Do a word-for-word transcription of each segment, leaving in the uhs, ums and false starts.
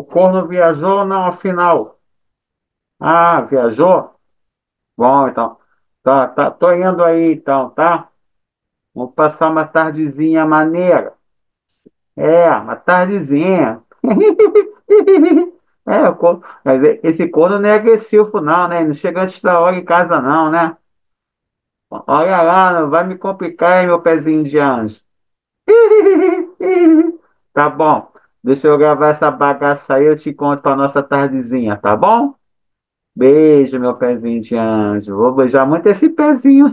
corno viajou ou não, afinal? Ah, viajou? Bom, então. Tá, tá, tô indo aí, então, tá? Vamos passar uma tardezinha maneira. É, uma tardezinha. É, o corno, mas esse corno não é agressivo, não, né? Não chega antes da hora em casa, não, né? Olha lá, não vai me complicar, hein, meu pezinho de anjo. Tá bom. Deixa eu gravar essa bagaça aí, eu te conto pra nossa tardezinha, tá bom? Beijo, meu pezinho de anjo. Vou beijar muito esse pezinho.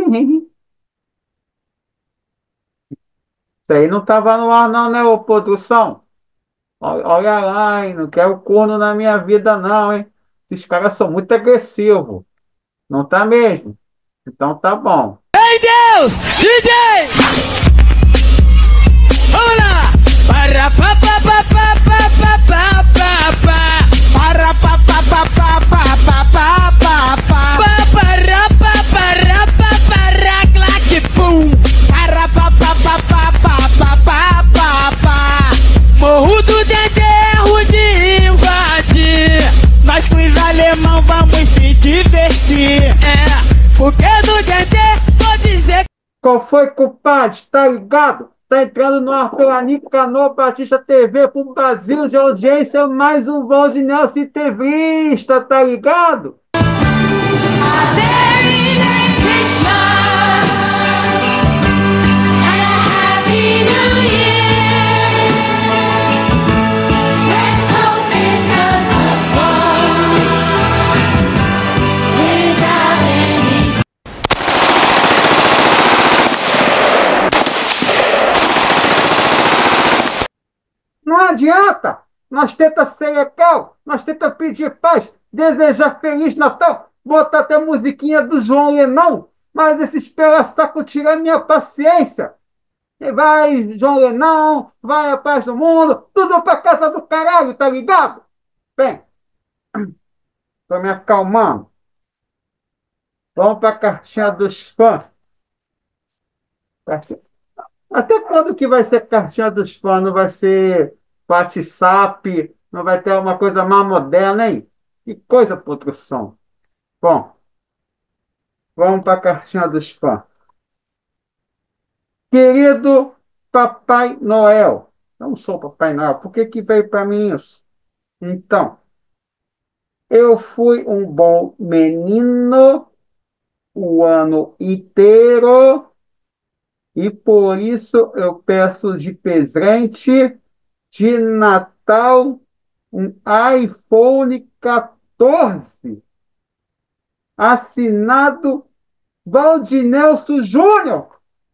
Isso aí não tava no ar, não, né, ô produção? Olha, olha lá, hein? Não quero corno na minha vida, não, hein? Esses caras são muito agressivos. Não tá mesmo? Então tá bom. Ei Deus, D J, vamos lá! Para pa pa pa pa pa pa pa pa pa. Para pa pa pa pa pa pa pa pa pa. Pa para pa para pa para claque pum. Para pa pa pa pa pa pa pa pa pa. Morro do Dedé, rua de invadir. Nós com os alemão vamos se divertir. É, porque do Dedé vou dizer. Qual foi, compadre? Tá ligado? Tá entrando no ar pela Nicanor Batista T V pro Brasil de audiência, mais um Valdinel Citevrista, tá ligado? Não adianta! Nós tenta ser legal, nós tenta pedir paz, desejar Feliz Natal, botar até musiquinha do João Lenão, mas esses pela-saco tiram minha paciência. E vai, João Lenão, vai a paz do mundo, tudo pra casa do caralho, tá ligado? Bem, tô me acalmando. Vamos pra cartinha dos fãs. Cartinha- Até quando que vai ser cartinha dos fãs? Não vai ser WhatsApp? Não vai ter uma coisa mais moderna, hein? Que coisa, produção. Bom, vamos para a cartinha dos fãs. Querido Papai Noel. Eu não sou Papai Noel. Por que que veio para mim isso? Então, eu fui um bom menino o ano inteiro e por isso eu peço de presente de Natal um iPhone quatorze, assinado Valdinelso Júnior.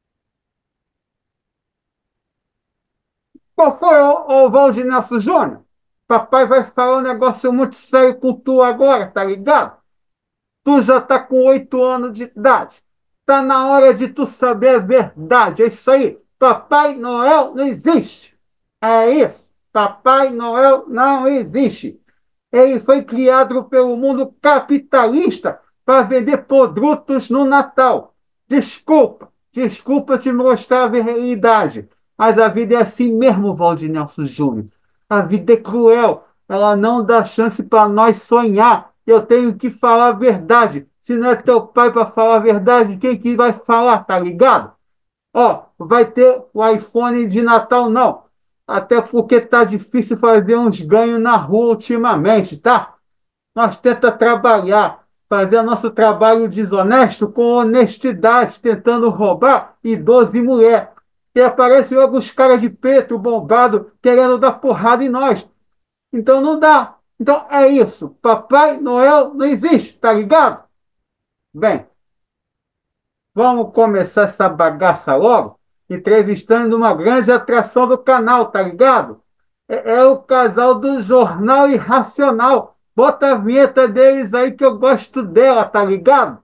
Qual foi, ô, ô Valdinelso Júnior? Papai vai falar um negócio muito sério com tu agora, tá ligado? Tu já tá com oito anos de idade. Tá na hora de tu saber a verdade. É isso aí. Papai Noel não existe. É isso. Papai Noel não existe. Ele foi criado pelo mundo capitalista para vender produtos no Natal. Desculpa, desculpa te mostrar a realidade, mas a vida é assim mesmo, Valdinelson Júnior. A vida é cruel, ela não dá chance para nós sonhar. Eu tenho que falar a verdade. Se não é teu pai para falar a verdade, quem que vai falar, tá ligado? Ó, vai ter o iPhone de Natal, não. Até porque tá difícil fazer uns ganhos na rua ultimamente, tá? Nós tenta trabalhar, fazer nosso trabalho desonesto com honestidade, tentando roubar idoso e mulher. E aparece logo os caras de preto, bombado, querendo dar porrada em nós. Então não dá. Então é isso. Papai Noel não existe, tá ligado? Bem, vamos começar essa bagaça logo, entrevistando uma grande atração do canal, tá ligado? É, é o casal do Jornal Irracional. Bota a vinheta deles aí que eu gosto dela, tá ligado?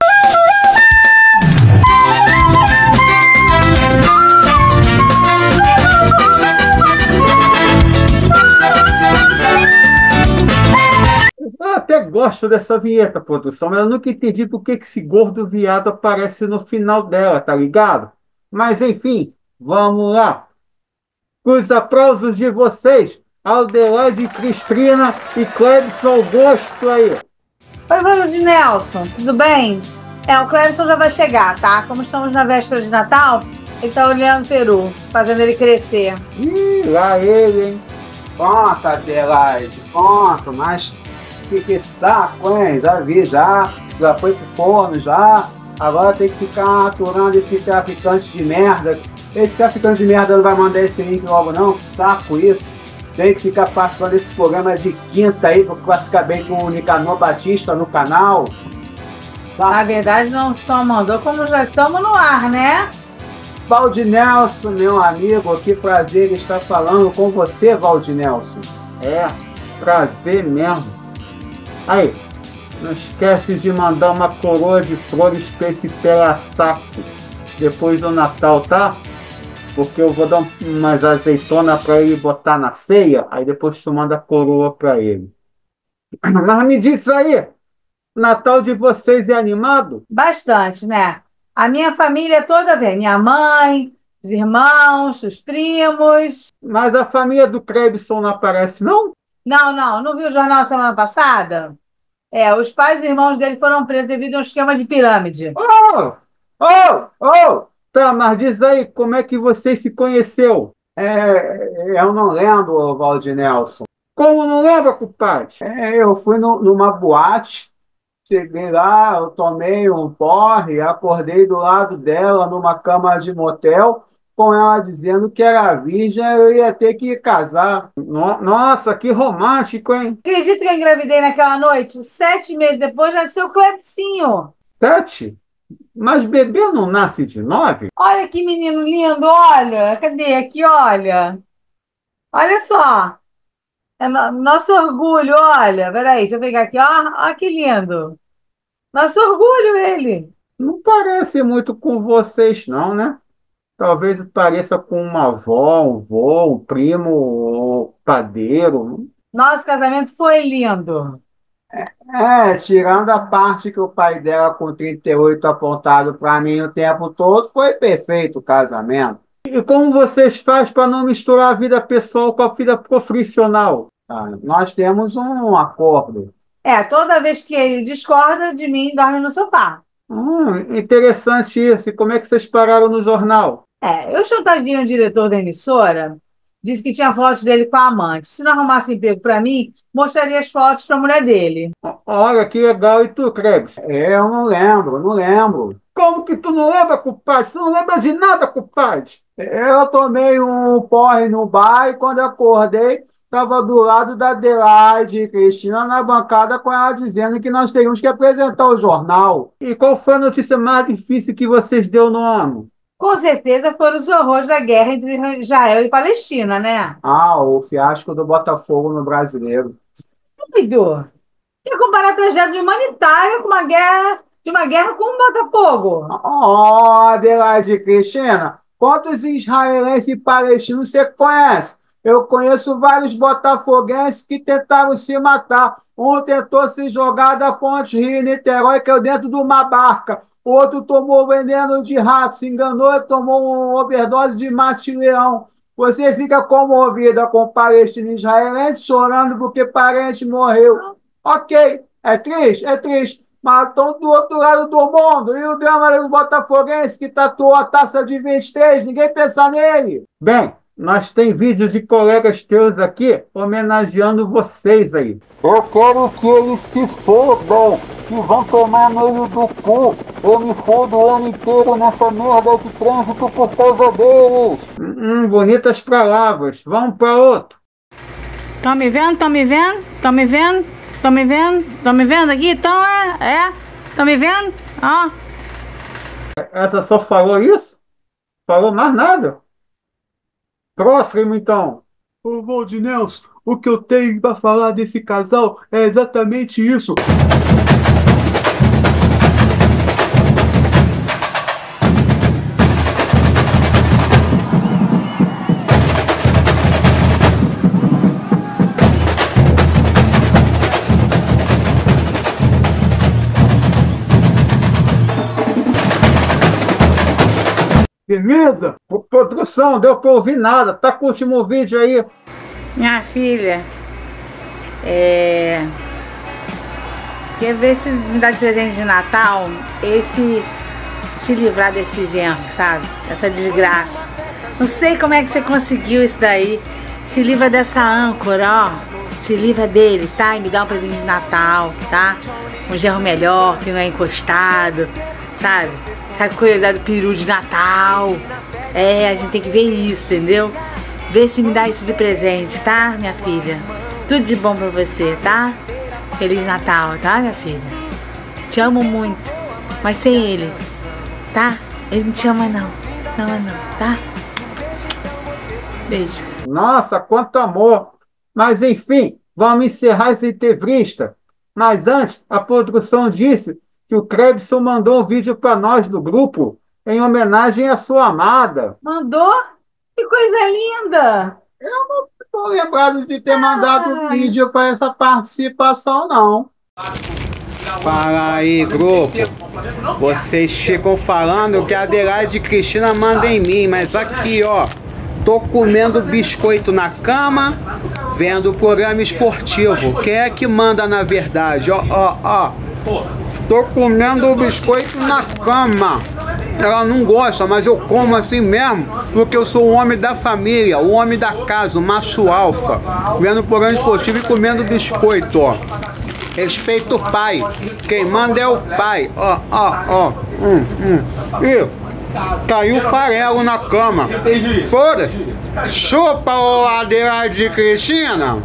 Eu até gosto dessa vinheta, produção, mas eu nunca entendi por que que esse gordo viado aparece no final dela, tá ligado? Mas enfim, vamos lá. Com os aplausos de vocês, Aldelaide, Cristrina e Clebson Augusto aí. Oi, Bruno de Nelson, tudo bem? É, o Clebson já vai chegar, tá? Como estamos na véspera de Natal, ele tá olhando o peru, fazendo ele crescer. Ih, lá ele, hein? Conta, Adelaide, conta, mas que, que saco, hein? Já vi, já, já foi pro forno, já. Agora tem que ficar aturando esse traficante de merda. Esse traficante de merda não vai mandar esse link logo não, que saco isso. Tem que ficar participando desse programa de quinta aí, pra ficar bem com o Nicanor Batista no canal. Tá? Na verdade, não só mandou, como já estamos no ar, né? Valdinelson, meu amigo, que prazer estar falando com você, Valdinelson. É, prazer mesmo. Aí, não esquece de mandar uma coroa de flores pra esse pela-saco depois do Natal, tá? Porque eu vou dar umas azeitonas pra ele botar na ceia, aí depois tu manda a coroa pra ele. Mas me diz aí, Natal de vocês é animado? Bastante, né? A minha família toda vem, minha mãe, os irmãos, os primos. Mas a família do Clebson não aparece, não? Não, não, não viu o jornal semana passada? É, os pais e irmãos dele foram presos devido a um esquema de pirâmide. Oh! Oh! Oh! Tá, mas diz aí, como é que vocês se conheceu? É, eu não lembro, Valdinelson. Como não lembra, compadre? É, eu fui no, numa boate, cheguei lá, eu tomei um porre, acordei do lado dela numa cama de motel, com ela dizendo que era virgem, eu ia ter que casar. No- Nossa, que romântico, hein? Acredito que eu engravidei naquela noite? Sete meses depois nasceu o Clepsinho. Sete? Mas bebê não nasce de nove? Olha que menino lindo, olha. Cadê? Aqui, olha. Olha só. É no- nosso orgulho, olha. Peraí, deixa eu pegar aqui, ó. Olha que lindo. Nosso orgulho, ele. Não parece muito com vocês, não, né? Talvez pareça com uma avó, um vô, um primo, ou padeiro. Nosso casamento foi lindo. É, tirando a parte que o pai dela com trinta e oito apontado para mim o tempo todo, foi perfeito o casamento. E como vocês fazem para não misturar a vida pessoal com a vida profissional? Tá? Nós temos um acordo. É, toda vez que ele discorda de mim, dorme no sofá. Hum, interessante isso. E como é que vocês pararam no jornal? É, eu chantageei o diretor da emissora, disse que tinha fotos dele com a amante. Se não arrumasse emprego para mim, mostraria as fotos para a mulher dele. O- Olha que legal. E tu, Krebs? É, eu não lembro, não lembro. Como que tu não lembra, compadre? Tu não lembra de nada, compadre? Eu tomei um porre no bar e quando eu acordei, estava do lado da Adelaide e Cristina na bancada com ela dizendo que nós teríamos que apresentar o jornal. E qual foi a notícia mais difícil que vocês deu no ano? Com certeza foram os horrores da guerra entre Israel e Palestina, né? Ah, o fiasco do Botafogo no Brasileiro. Doido. Quer comparar a tragédia humanitária com uma guerra, de uma guerra com um Botafogo? Oh, Adelaide e Cristina, quantos israelenses e palestinos você conhece? Eu conheço vários botafoguenses que tentaram se matar. Um tentou se jogar da Ponte Rio-Niterói, que é dentro de uma barca. O outro tomou veneno de rato, se enganou e tomou uma overdose de mate-leão. Você fica comovida com palestino e israelense chorando porque parente morreu. Ok, é triste, é triste. Mas estão do outro lado do mundo. E o drama do botafoguense que tatuou a taça de vinte e três, ninguém pensa nele. Bem, nós tem vídeo de colegas teus aqui homenageando vocês aí. Eu quero que eles se fodam, que vão tomar meio do cu. Eu me fodo o ano inteiro nessa merda de trânsito por causa deles. Hum, bonitas palavras. Vamos para outro. Estão me vendo? Estão me vendo? Estão me vendo? Estão me vendo? Estão me vendo aqui? Então é? É? Estão me vendo? Ó. Essa só falou isso? Falou mais nada? Próximo, então. Ô, Valdinelson, o que eu tenho para falar desse casal é exatamente isso. Beleza? Produção, deu pra ouvir nada. Tá com o último vídeo aí. Minha filha, é... quer ver se me dá de presente de Natal, esse, se livrar desse genro, sabe? Essa desgraça. Não sei como é que você conseguiu isso daí. Se livra dessa âncora, ó. Se livra dele, tá? E me dá um presente de Natal, tá? Um genro melhor, que não é encostado, sabe? Sabe cuidar do peru de Natal. É, a gente tem que ver isso, entendeu? Vê se me dá isso de presente, tá, minha filha? Tudo de bom pra você, tá? Feliz Natal, tá, minha filha? Te amo muito, mas sem ele, tá? Ele não te ama não, não ama não, tá? Beijo. Nossa, quanto amor! Mas enfim, vamos encerrar essa entrevista. Mas antes, a produção disse que o Crebson mandou um vídeo para nós do grupo em homenagem à sua amada. Mandou? Que coisa linda! Eu não estou lembrado de ter mandado vídeo para essa participação, não. Fala aí, grupo. Vocês ficam falando que a Adelaide e Cristina mandam em mim, mas aqui, ó, tô comendo biscoito na cama, vendo o programa esportivo. Quem é que manda na verdade? Ó, ó, ó. Tô comendo o biscoito na cama. Ela não gosta, mas eu como assim mesmo, porque eu sou o homem da família, o homem da casa, o macho alfa, vendo o programa esportivo e comendo biscoito, ó. Respeita o pai, quem manda é o pai, ó, ó, ó. Hum, hum. E caiu farelo na cama. Foda-se. Chupa, ô Adelaide de Cristina.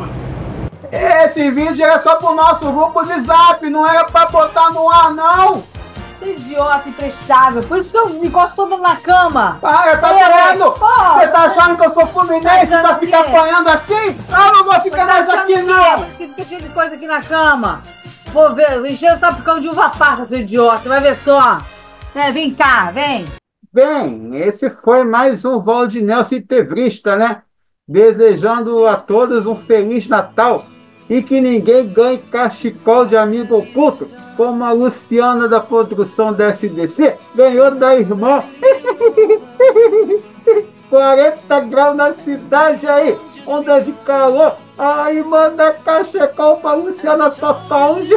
Esse vídeo era só pro nosso grupo de zap, não era pra botar no ar, não. Idiota imprestável, por isso que eu me encosto toda na cama. Para, tá querendo? Você tá achando que eu sou fluminense Tá pra ficar apanhando assim? Eu não vou ficar mais aqui, não. Fica cheio de coisa aqui na cama. Vou ver, encher o sapicão de uva passa, seu idiota, vai ver só. É, vem cá, vem. Bem, esse foi mais um Valdinelson Entrevista, né? Desejando a todos um Feliz Natal e que ninguém ganhe cachecol de amigo oculto, como a Luciana da produção da S D C ganhou da irmã. quarenta graus na cidade aí, onda de calor. Aí manda cachecol pra Luciana tocar onde?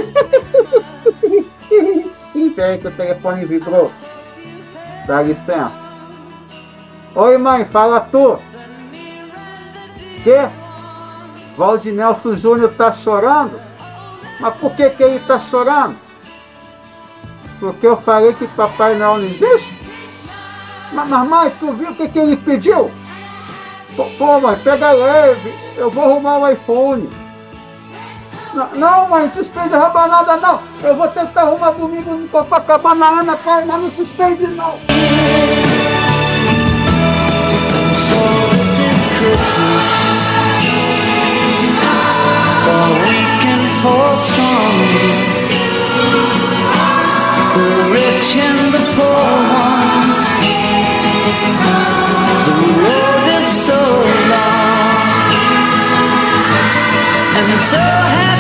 E vem que o telefone vibrou. Dá licença. Oi, mãe, fala tu. Que? Valdinelson Júnior tá chorando? Mas por que que ele tá chorando? Porque eu falei que Papai Noel não existe? Mas, mas mãe, tu viu o que que ele pediu? Pô, pô, mãe, pega leve, eu vou arrumar o iPhone. Não, não, mãe, não suspende a rabanada não. Eu vou tentar arrumar domingo no Copacabana, Ana Cai, mas não suspende não. So this is Christmas, for weak and for strong, the rich and the poor ones. The road is so long and so heavy.